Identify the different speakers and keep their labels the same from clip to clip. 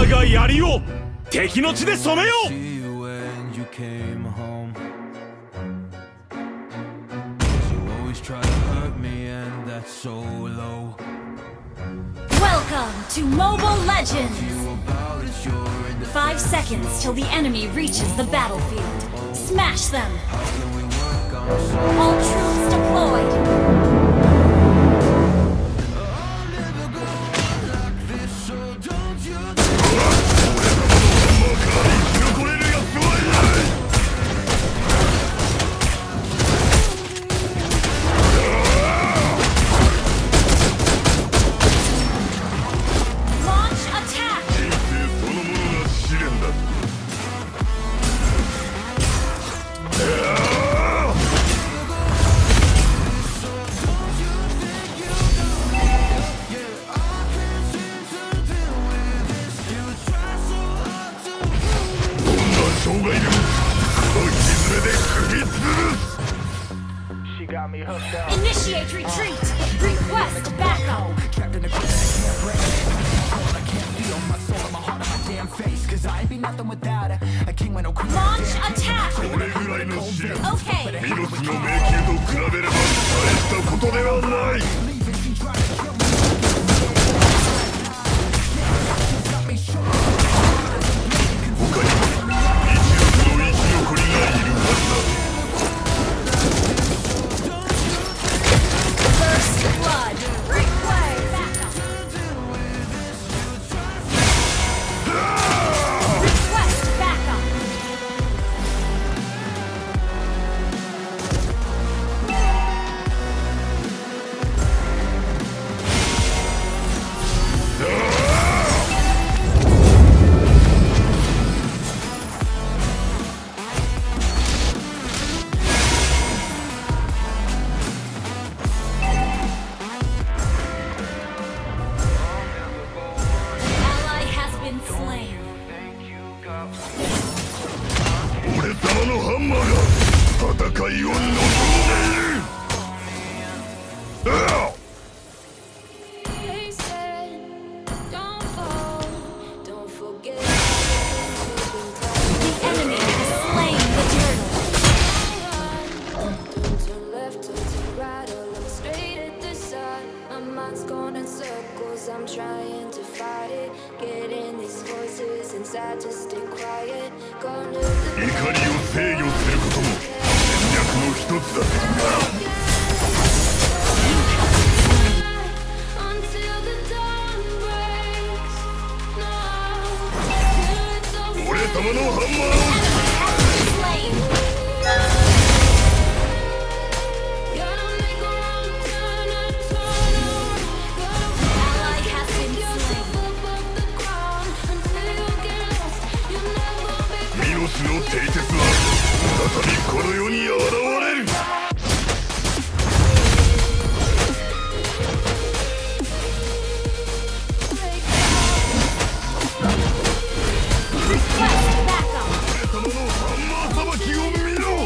Speaker 1: 我が槍を敵の血で染めよう。
Speaker 2: Welcome to Mobile Legends! 5 seconds till the enemy reaches the battlefield. Smash them! All troops deployed! Initiate retreat! Request backup! Launch attack! Okay!
Speaker 1: ミロスの迷宮と比べれば大したことではない。他にも一族の生き残りがいるはずだ。
Speaker 2: First blood! Request backup! Request backup! Ally has been slain.
Speaker 1: 俺様のハンマーが戦いを望んでいる。
Speaker 3: They said, don't fall, don't forget.
Speaker 2: The enemy has slain the turtle.
Speaker 3: Don't turn left, don't turn right, or look straight at the sun. My mind's going in circles, I'm trying to fight it. Getting these voices inside to stay quiet. Gonna
Speaker 1: 怒りを制御することも戦略の一つだ。
Speaker 3: until the dawn breaks. No, it's over.
Speaker 1: 俺様のハンマーを
Speaker 2: Slain.
Speaker 3: Gotta make a wrong turn and turn around.
Speaker 2: Ally has been
Speaker 3: Gotta
Speaker 2: slain.
Speaker 3: above the ground until you get lost. You'll never be
Speaker 1: ミロスの蹄鉄は再びこの世に現れる。
Speaker 2: Request backup.
Speaker 1: 俺様のハンマーさばきを見ろ。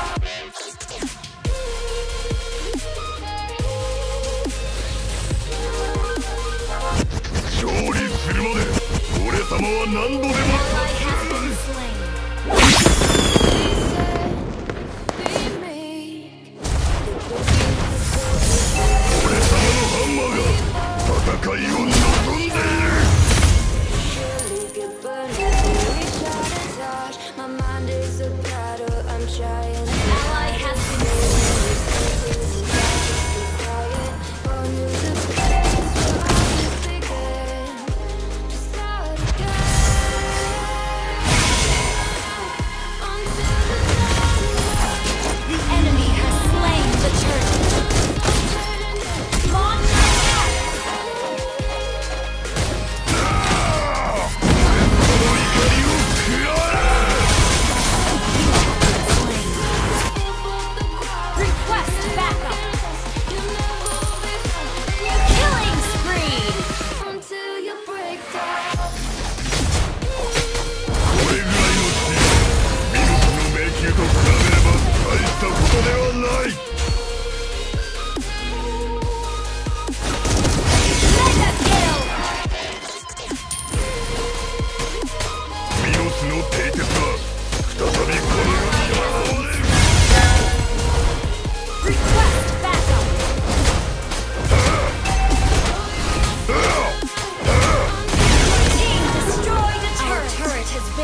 Speaker 1: 勝利するまで俺様は何度でも
Speaker 2: Ally has been slain.
Speaker 3: be me.
Speaker 1: 俺様のハンマーが戦いを望んでいる。
Speaker 3: Surely get burned before we try to touch. My mind is a battle, I'm trying to
Speaker 2: Ally has been slain.
Speaker 3: start again.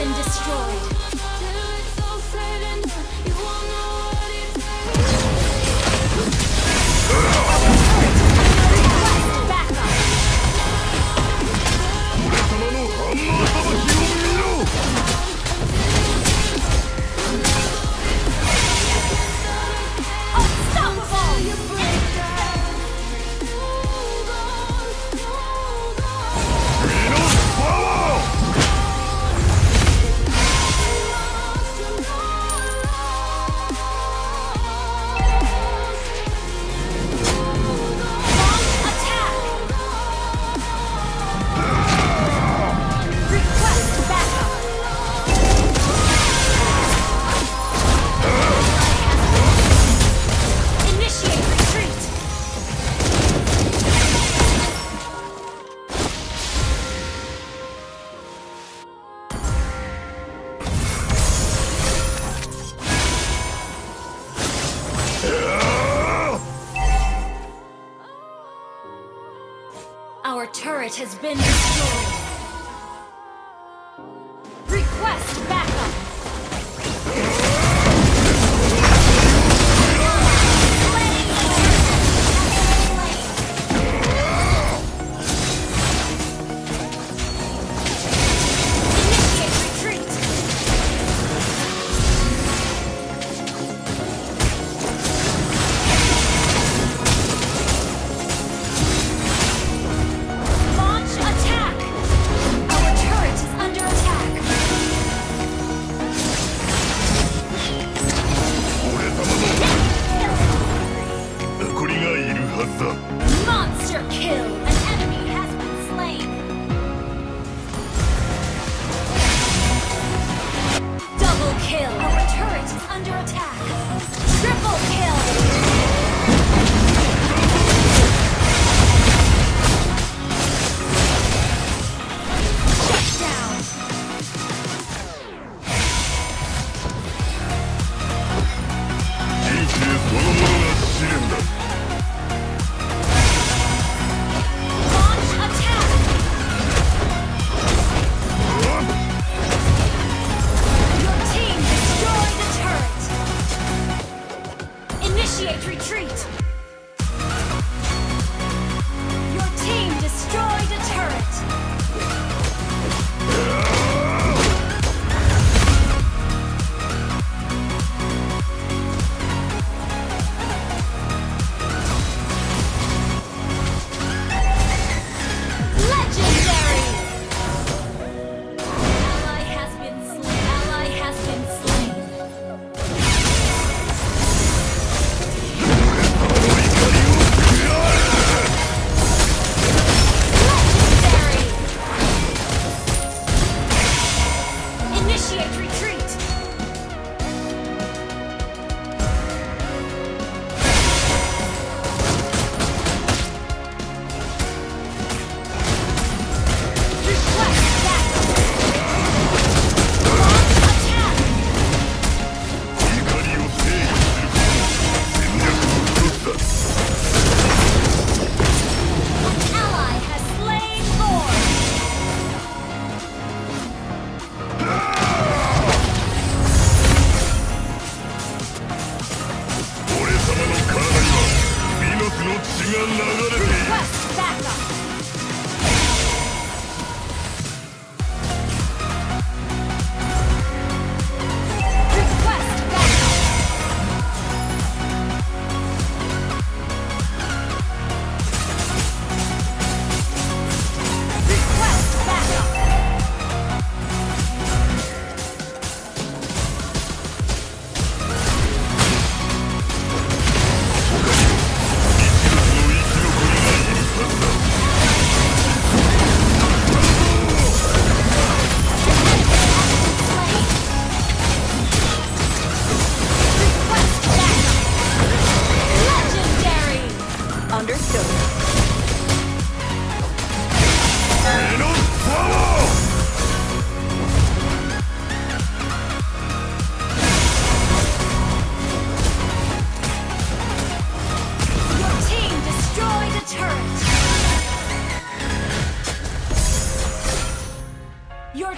Speaker 2: been destroyed.
Speaker 3: Till it's all said and done, you won't know what it takes.
Speaker 2: Back up!
Speaker 1: 俺様のハンマーさばきを見ろ
Speaker 2: Unstoppable! Launch attack! Request backup! Initiate retreat! Our turret has been destroyed. Request backup! Initiate retreat! Launch attack! Our turret is under attack.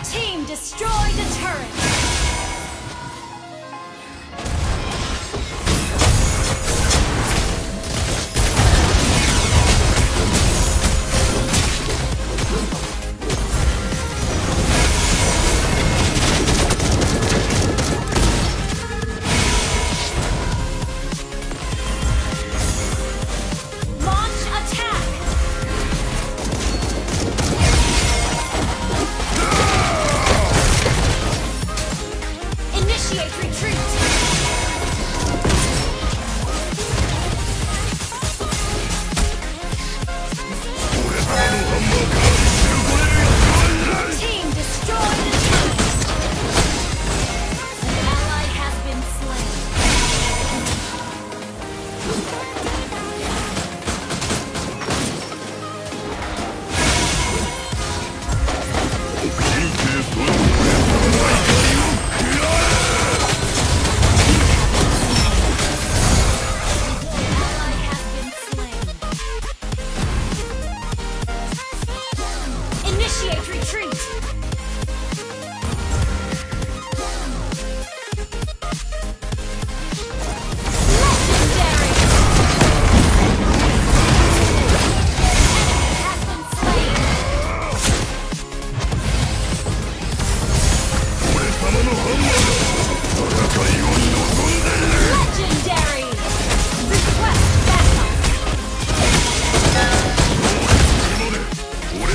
Speaker 2: team destroyed a turret!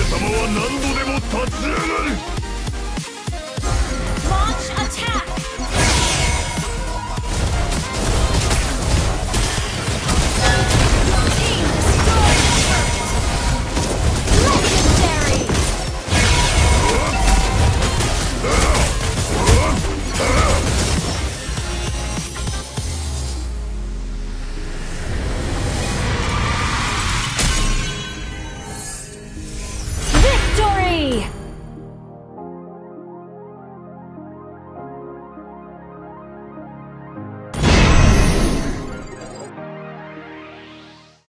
Speaker 2: Launch attack!